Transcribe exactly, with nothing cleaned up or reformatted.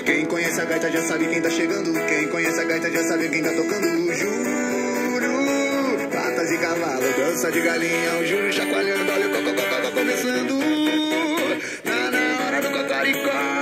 Quem conhece a gaita já sabe quem tá chegando. Quem conhece a gaita já sabe quem tá tocando. Juro, patas e cavalo, dança de galinha. O juro chacoalhando, olha o cococó começando. Tá na hora do cocoricó.